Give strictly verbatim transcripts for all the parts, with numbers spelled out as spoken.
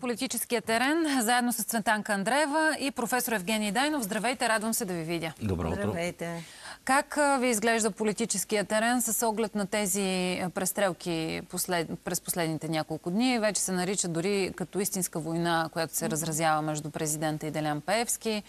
политическия терен, заедно с Цветанка Андреева и професор Евгений Дайнов. Здравейте, радвам се да ви видя. Добро утро. Здравейте. Как ви изглежда политическия терен с оглед на тези престрелки послед... през последните няколко дни? Вече се нарича дори като истинска война, която се разразява между президента и Делян Пеевски.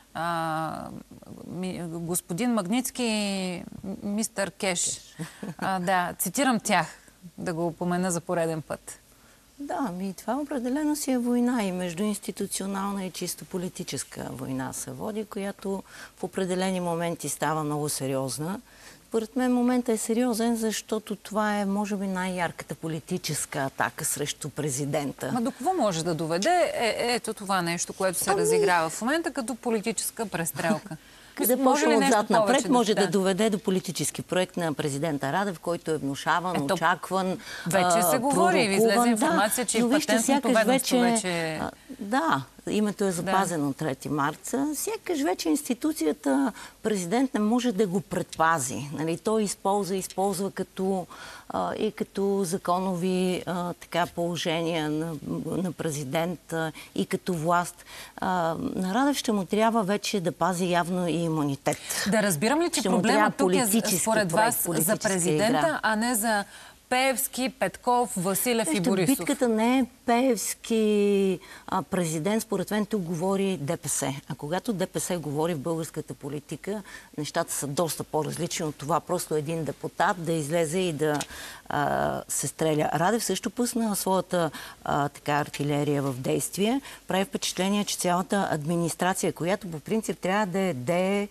А, ми, господин Магнитски, мистер Кеш. А, да, цитирам тях, да го упомена за пореден път. Да, ми това определено си е война и междуинституционална и чисто политическа война се води, която в определени моменти става много сериозна. Според мен момента е сериозен, защото това е, може би, най-ярката политическа атака срещу президента. Ма до какво може да доведе е, ето това нещо, което се ами... разиграва в момента като политическа престрелка? Къде почва отзад напред, може да, да доведе до политически проект на президента Радев, който е внушаван, Ето, очакван, вече се говори и излезе информация, да, че и патентното ведомство вече... А, да, името е запазено от трети марта. Сякаш вече институцията президент не може да го предпази. Нали? Той използва, използва като, а, и като законови а, така, положения на, на президента и като власт. А, на Радев ще му трябва вече да пази явно и имунитет. Да разбирам ли, че проблема тук е според вас за президента, игра, а не за Пеевски, Петков, Василев Вижте, и Борисов? Битката не е Пеевски а, президент, според мен тук говори ДПС. А когато ДПС говори в българската политика, нещата са доста по-различни от това. Просто един депутат да излезе и да а, се стреля. Радев също пусна своята а, така артилерия в действие. Прави впечатление, че цялата администрация, която по принцип трябва да е де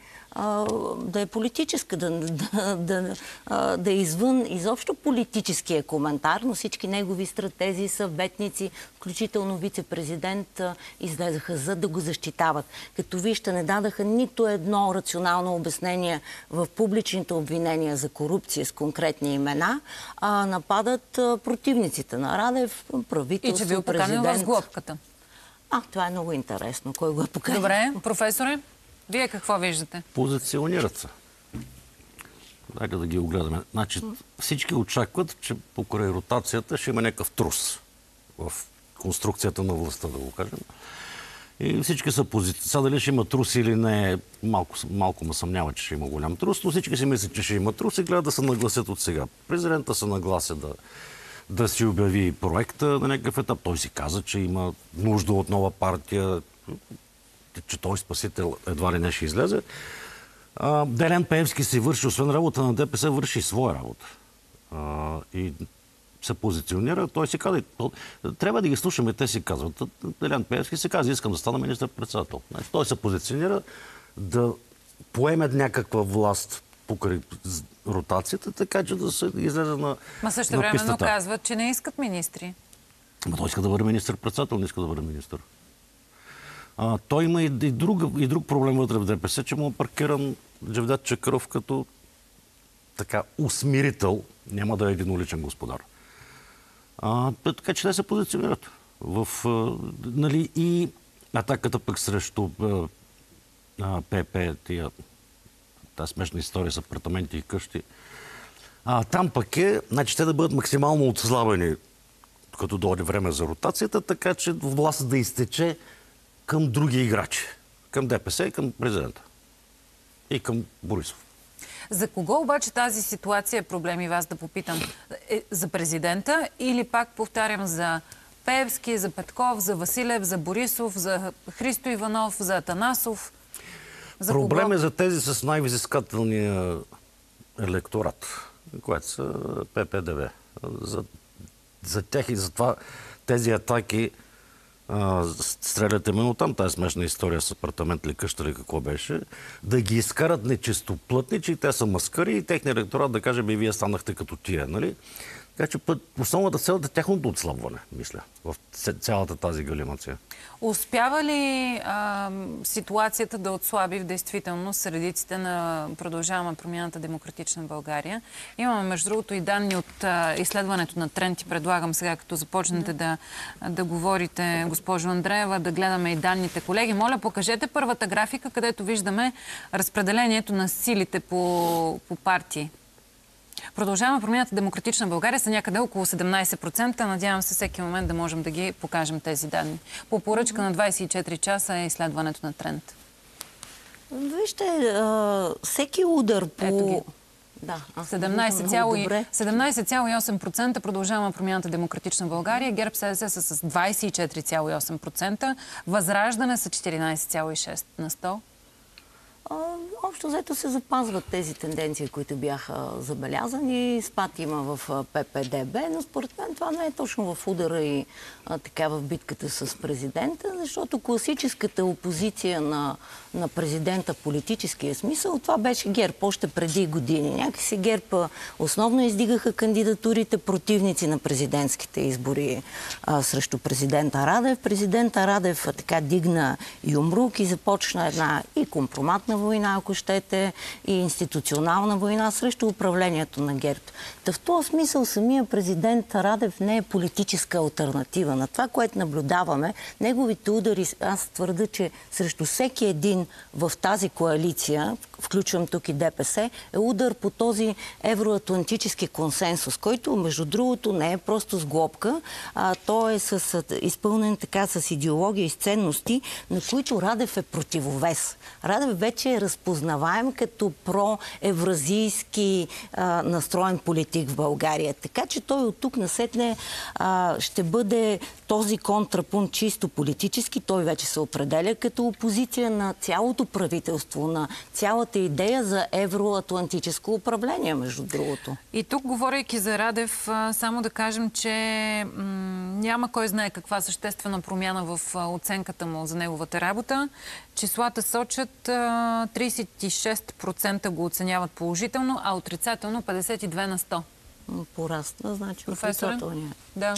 да е политическа, да, да, да, да е извън изобщо политическия коментар, но всички негови стратези, съветници, включително вице-президент, излезаха за да го защитават. Като вижте, не дадаха нито едно рационално обяснение в публичните обвинения за корупция с конкретни имена, а нападат противниците на Радев, правителство, и че ви поканил в сглобката. А, това е много интересно. Кой го е поканил? Добре, професоре. Вие какво виждате? Позиционират се. Дайте да ги огледаме. Значи, всички очакват, че покрай ротацията ще има някакъв трус в конструкцията на властта, да го кажем. И всички са позиции. Сега дали ще има трус или не, малко, малко ме съмнява, че ще има голям трус, но всички си мислят, че ще има трус и гледат да се нагласят от сега. Президента се наглася да, да си обяви проекта на някакъв етап. Той си каза, че има нужда от нова партия, че той спасител едва ли не ще излезе. А, Делян Пеевски си върши, освен работа на ДПС, върши своя работа. А, и се позиционира. Той си казва, трябва да ги слушаме, те си казват. Делян Пеевски си казва, искам да стана министър-председател. Той се позиционира да поеме някаква власт покрай ротацията, така че да се излезе на Ма също времено казват, че не искат министри. Ма той иска да бъде министър-председател, не иска да бъде министър. А, той има и, и, друг, и друг проблем вътре в ДПС, че му е паркиран Джевдет Чакъров като така усмирител, няма да е единоличен господар. А, така че те се позиционират в, а, нали, и атаката пък срещу а, ПП, тия, тази смешна история с апартаменти и къщи. А, там пък е, значи те да бъдат максимално отслабени, като дойде време за ротацията, така че власт да изтече към други играчи. Към ДПС и към президента. И към Борисов. За кого обаче тази ситуация е проблем, и вас да попитам? Е, за президента или пак повтарям за Пеевски, за Петков, за Василев, за Борисов, за Христо Иванов, за Атанасов? За проблем кого? Е за тези с най-взискателния електорат, което са ППДВ. За, за тях и за това тези атаки стрелят именно там, тази смешна история с апартамент ли, къща ли, какво беше, да ги изкарат нечистоплътни, че и те са маскари и техният електорат да каже, би вие станахте като тия, нали? Така че основната цел е тяхното отслабване, мисля, в цялата тази галимация. Успява ли а, ситуацията да отслаби в действителност средиците на Продължаваме промяната Демократична България? Имаме, между другото, и данни от а, изследването на Тренд и предлагам сега, като започнете да, да говорите, госпожо Андреева, да гледаме и данните. Колеги, моля, покажете първата графика, където виждаме разпределението на силите по, по партии. Продължаваме промяната Демократична България са някъде около седемнайсет процента. Надявам се всеки момент да можем да ги покажем тези данни. По поръчка на двайсет и четири часа е изследването на тренд. Вижте, а, всеки удар по... Ето ги. Да, седемнайсет цяло и осем процента продължава промяната Демократична България. ГЕРБ СДС са с двайсет и четири цяло и осем процента. Възраждане са четиринайсет цяло и шест на сто. Общо взето се запазват тези тенденции, които бяха забелязани. Спад има в П П Д Б, но според мен това не е точно в удара и а, така в битката с президента, защото класическата опозиция на, на президента в политическия смисъл, това беше ГЕРБ още преди години. Някакси ГЕРБ основно издигаха кандидатурите противници на президентските избори а, срещу президента Радев. Президента Радев а, така дигна юмрук и започна една и компроматна война, ако щете, и институционална война срещу управлението на ГЕРБ. Та в този смисъл самия президент Радев не е политическа алтернатива. На това, което наблюдаваме, неговите удари, аз твърда, че срещу всеки един в тази коалиция, включвам тук и Д П С, е удар по този евроатлантически консенсус, който, между другото, не е просто с глобка, а то е с, изпълнен така с идеология и с ценности, на които Радев е противовес. Радев вече е разпознаваем като проевразийски а, настроен политик в България. Така че той от тук насетне а, ще бъде този контрапункт чисто политически. Той вече се определя като опозиция на цялото правителство, на цялата идея за евроатлантическо управление, между другото. И тук, говорейки за Радев, само да кажем, че няма кой знае каква съществена промяна в оценката му за неговата работа. Числата сочат трийсет и шест процента го оценяват положително, а отрицателно петдесет и две на сто. Пораста, значи отрицателния. Да.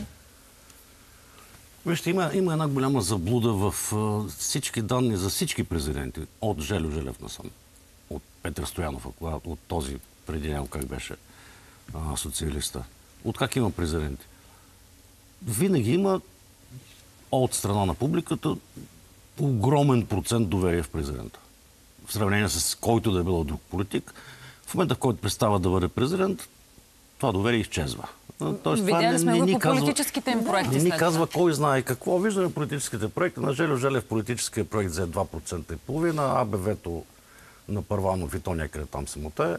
Вижте, има, има една голяма заблуда в uh, всички данни за всички президенти. От Желю Желев насам. От Петър Стоянов, от този преди него как беше uh, социалиста. От как има президенти? Винаги има от страна на публиката огромен процент доверие в президента. В сравнение с който да е било друг политик. В момента, в който представа да бъде президент, това доверие изчезва. Тоест, видяли сме го по казва, политическите им проекти. Не ни казва кой знае какво. Виждаме политическите проекти. На Желю Желев политическия проект взе два процента и половина, А Б В-то на Първанов и то някъде там се мотае.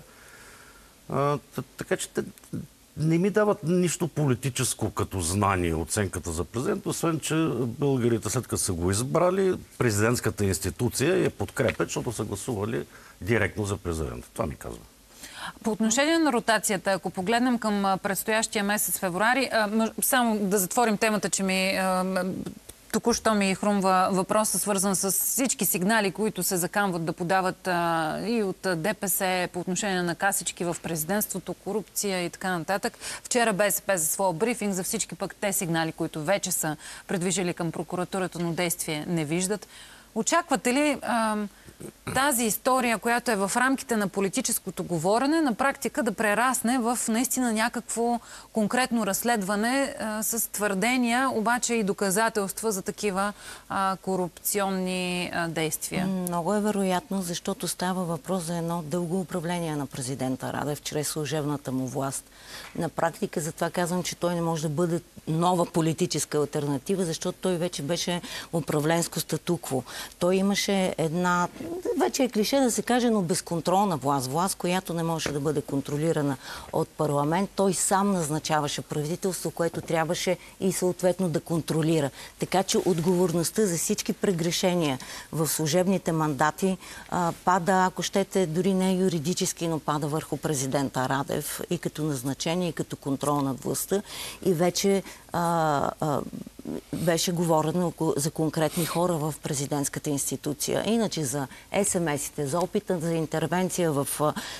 Така че те не ми дават нищо политическо като знание оценката за президент, освен че българите след като са го избрали, президентската институция я подкрепят, защото са гласували директно за президента. Това ми казва. По отношение на ротацията, ако погледнем към предстоящия месец февруари, само да затворим темата, че ми току-що ми хрумва въпроса, свързан с всички сигнали, които се закамват да подават а, и от Д П С по отношение на касички в президентството, корупция и така нататък. Вчера Б С П за своя брифинг за всички пък те сигнали, които вече са предвижили към прокуратурата, но действие не виждат. Очаквате ли а, тази история, която е в рамките на политическото говорене, на практика да прерасне в наистина някакво конкретно разследване а, с твърдения, обаче и доказателства за такива а, корупционни а, действия? Много е вероятно, защото става въпрос за едно дълго управление на президента Радев чрез служебната му власт. На практика затова казвам, че той не може да бъде нова политическа алтернатива, защото той вече беше управленско статукво. Той имаше една, вече е клише да се каже, но безконтролна власт. Власт, която не може да бъде контролирана от парламент. Той сам назначаваше правителство, което трябваше и съответно да контролира. Така че отговорността за всички прегрешения в служебните мандати а, пада, ако щете, дори не юридически, но пада върху президента Радев и като назначение, и като контрол над властта. И вече а, а, беше говорено за конкретни хора в президентската институция. Иначе за ес ем ес-ите, за опита за интервенция в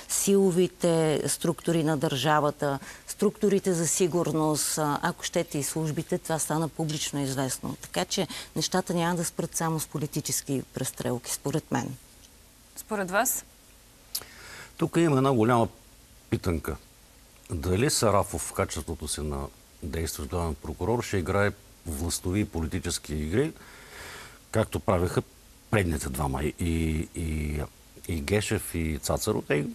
силовите структури на държавата, структурите за сигурност, ако щете и службите, това стана публично известно. Така че нещата няма да спрат само с политически престрелки, според мен. Според вас? Тук има една голяма питанка. Дали Сарафов в качеството си на действащ главен прокурор ще играе властови и политически игри, както правеха предните двама. И, и, и Гешев, и Цацаров. Те,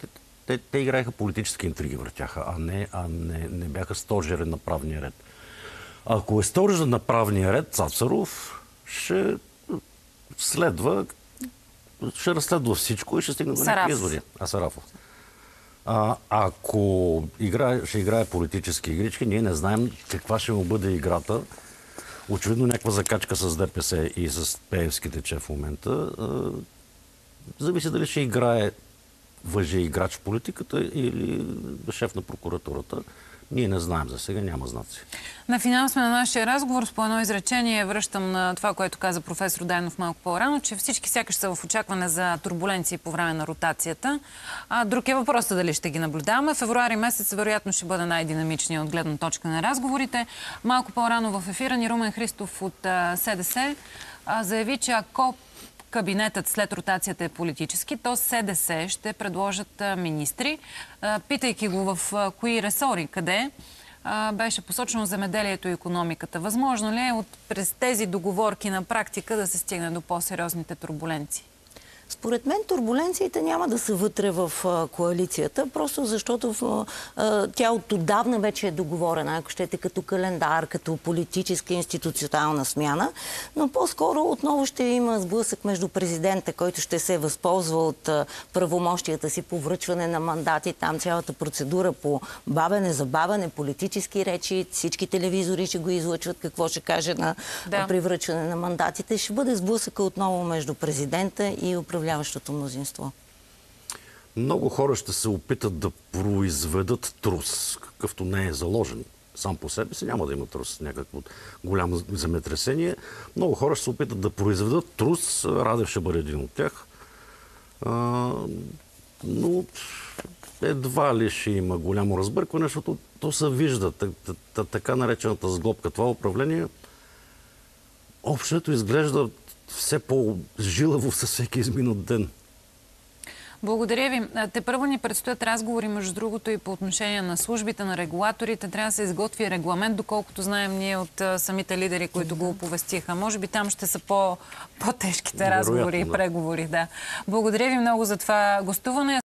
те, те играеха политически интриги, въртяха, а не, а не, не бяха стожери на правния ред. Ако е стожер на правния ред, Цацаров ще следва, ще разследва всичко и ще стигне до някакви изводи. А Сарафов. А, ако играе, ще играе политически игрички, ние не знаем каква ще му бъде играта. Очевидно някаква закачка с ДПС и с Пеевски тече в момента. А, зависи дали ще играе въже играч в политиката или шеф на прокуратурата. Ние не знаем за сега, няма знаци. На финал сме на нашия разговор. С по едно изречение връщам на това, което каза професор Дайнов малко по-рано, че всички сякаш са в очакване за турбуленции по време на ротацията. А друг е въпросът дали ще ги наблюдаваме. Февруари месец вероятно ще бъде най-динамичният от гледна точка на разговорите. Малко по-рано в ефира ни Румен Христов от СДС заяви, че ако кабинетът след ротацията е политически, то СДС ще предложат министри. Питайки го в кои ресори, къде, беше посочено земеделието и икономиката. Възможно ли е от през тези договорки на практика да се стигне до по-сериозните турбуленции? Според мен турбуленциите няма да са вътре в а, коалицията, просто защото в, а, тя от отдавна вече е договорена, ако щете като календар, като политическа институционална смяна, но по-скоро отново ще има сблъсък между президента, който ще се възползва от а, правомощията си по връчване на мандати, там цялата процедура по бавене, забавяне, политически речи, всички телевизори ще го излъчват, какво ще каже на, да. при връчване на мандатите. Ще бъде сблъсъка отново между президента и управляващото мнозинство. Много хора ще се опитат да произведат трус, какъвто не е заложен. Сам по себе си няма да има трус, някакво голямо земетресение. Много хора ще се опитат да произведат трус. Радев ще бъде един от тях. А, но едва ли ще има голямо разбъркване, защото то се вижда. Така наречената сглобка, това управление общото изглежда все по-жилаво със всеки изминат ден. Благодаря ви. Те първо ни предстоят разговори, между другото, и по отношение на службите, на регулаторите. Трябва да се изготви регламент, доколкото знаем ние от а, самите лидери, които го оповестиха. Може би там ще са по, по-тежките разговори и преговори. Да. Благодаря ви много за това гостуване.